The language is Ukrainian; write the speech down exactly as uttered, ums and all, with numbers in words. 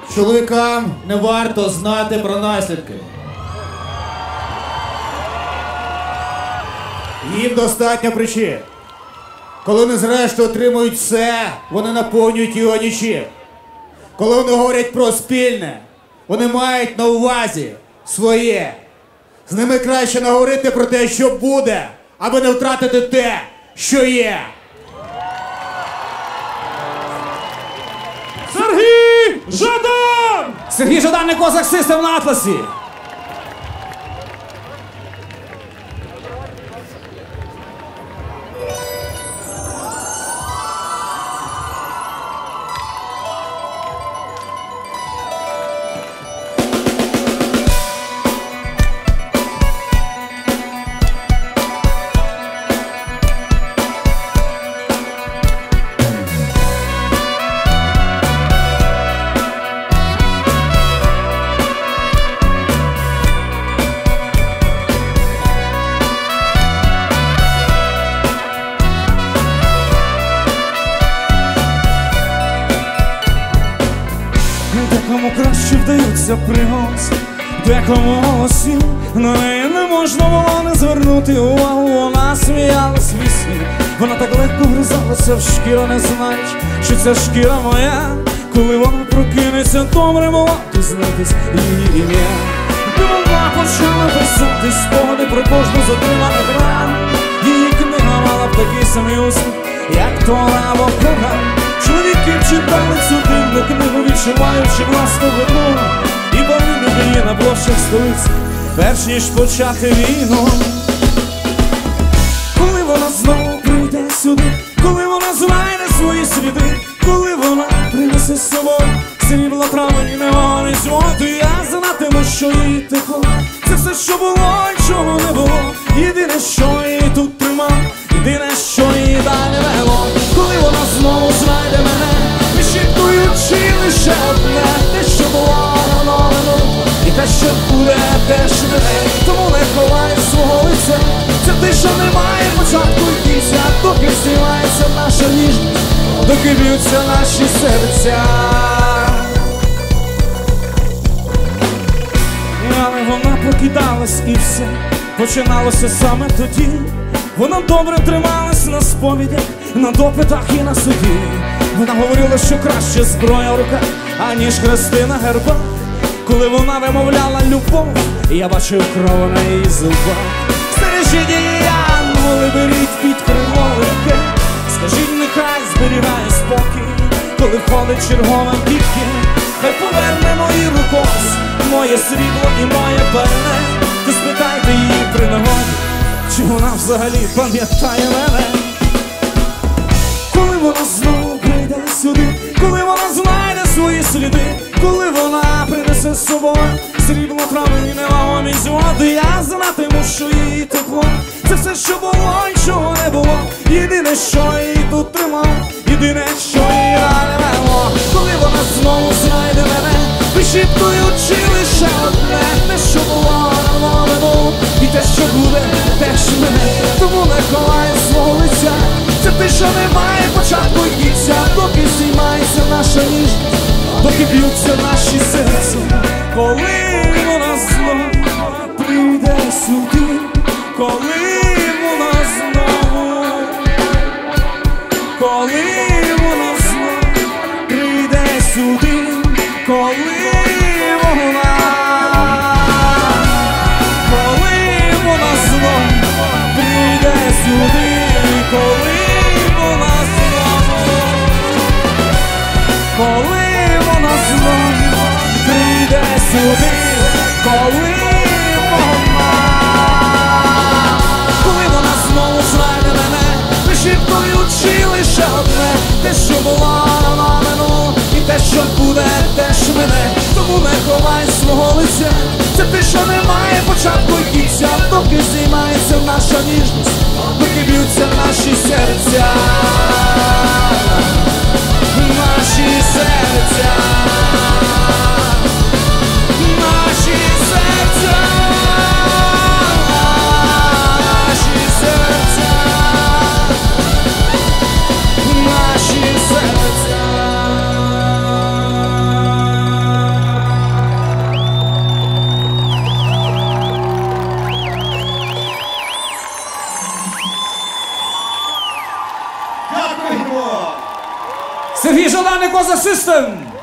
Чоловікам не варто знати про наслідки. Їм достатньо причин. Коли вони зрештою отримують все, вони наповнюють його нічим. Коли вони говорять про спільне, вони мають на увазі своє. З ними краще не говорити про те, що буде, аби не втратити те, що є. Сергій Жадан! Сергій Жадан, не козак систем на Атласі! Декому краще вдаються приголоси, декому голосів. На неї не можна було не звернути увагу. Вона сміялась в вісні, вона так легко гризалася в шкіру, не знаючи, що ця шкіра моя. Коли вона прокинеться, добре було дізнатись її ім'я. І вона почала писати спогади про кожну затриману грану. Її книга мала б такий самий успіх, як Тора або Коран. Чоловіки читали цю дивну книгу, відчуваючи власну вину, і повинні її на площах столиці, перш ніж почати війну. Коли вона знову прийде сюди, коли вона знайде свої сліди, коли вона принесе з собою срібло, трави і не вогонь злоту, я знатиму, що її тепло — це все, що було і чого не було. Єдине, що її тут тримало, єдине, що її далі вело. Коли вона знову знайде мене, вишитуючи лише одне, те, що було новину, і те, що буде, теж мене. Тому не ховай свого лиця, це тиша не має початку і кінця, доки здіймається наша ніжність, доки б'ються наші серця. Але вона прокидалась і все починалося саме тоді. Вона добре трималась на сповідях, на допитах і на суді. Вона говорила, що краще зброя в руках, аніж хрести на гербах. Коли вона вимовляла любов, я бачив кров на її зубах. Стережіть її, янголи, беріть під крило легке. Скажіть, нехай зберігає спокій, коли ходить черговим бібки. Хай поверне мої рукос, моє срібло і моє пальне. Ти спитайте її при нагоді, чи вона взагалі пам'ятає мене. Коли вона знову прийде сюди, коли вона знайде свої сліди, коли вона принесе з собою срібло, трави і невагомі злоти, я знатиму, що її тепло — це все, що було і чого не було. Єдине, що її тут тримало, єдине, що її далі вело. Коли вона знову знайде мене, вишіптуючи лише одне, те, що було новину, і те, що буде, теж мене. Тому не ховай свого лиця, це тиша не має початку і кінця, доки здіймається наша ніжність, доки б'ються наші серця. Коли вона знову прийде сюди, коли вона знову, коли вона знову прийде сюди, коли вона, коли вона знову прийде сюди, коли вона знову, коли вона знову прийде сюди, коли вона, коли вона знову знайде мене, вишіптуючи лише одне, те, що було новину, і те, що буде, теж мене. Тому не ховай свого лиця, це тиша не має початку і кінця, доки здіймається наша ніжність, доки б'ються наші серця, наші серця, наші серця, наші серця, наші серця. Сергій Жаданий, Козак Систем!